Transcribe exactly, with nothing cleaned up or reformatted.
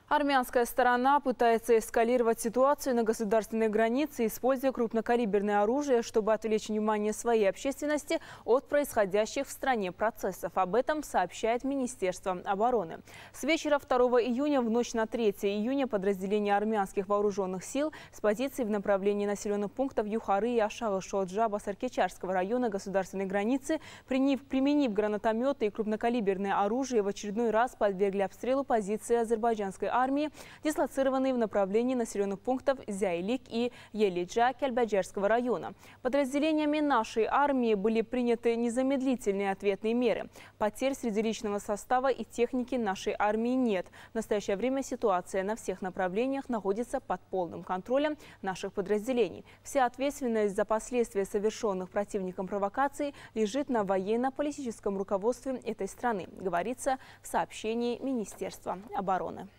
Армянская сторона пытается эскалировать ситуацию на государственной границе, используя крупнокалиберное оружие, чтобы отвлечь внимание своей общественности от происходящих в стране процессов. Об этом сообщает Министерство обороны. С вечера второго июня в ночь на третье июня подразделения армянских вооруженных сил с позиций в направлении населенных пунктов Юхары и Ашагы-Шоджа Басаркечарского района государственной границы, применив, применив гранатометы и крупнокалиберное оружие, в очередной раз подвергли обстрелу позиции азербайджанской армии, дислоцированные в направлении населенных пунктов Зяйлик и Елиджа Кельбаджарского района. Подразделениями нашей армии были приняты незамедлительные ответные меры. Потерь среди личного состава и техники нашей армии нет. В настоящее время ситуация на всех направлениях находится под полным контролем наших подразделений. Вся ответственность за последствия совершенных противником провокаций лежит на военно-политическом руководстве этой страны, говорится в сообщении Министерства обороны.